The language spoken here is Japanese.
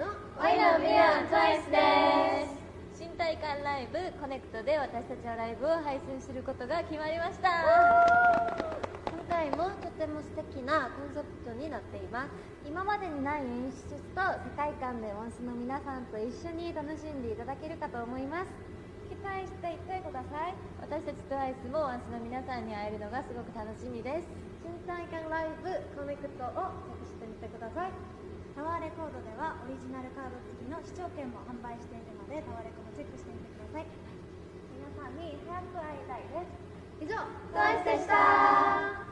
のワイナミラントワイスです。 新体感ライブコネクトで私たちはライブを配信することが決まりました。 今回もとても素敵なコンセプトになっています。 今までにない演出と世界観でワンスの皆さんと一緒に楽しんでいただけるかと思います。 期待していてください。 私たちトワイスもワンスの皆さんに会えるのがすごく楽しみです。 新体感ライブコネクトをチェックしてみてください。 タワーレコードではオリジナルカード付きの視聴券も販売しているので、タワーレコもチェックしてみてください。 皆さんに早く会いたいです。以上、 トワイスでした。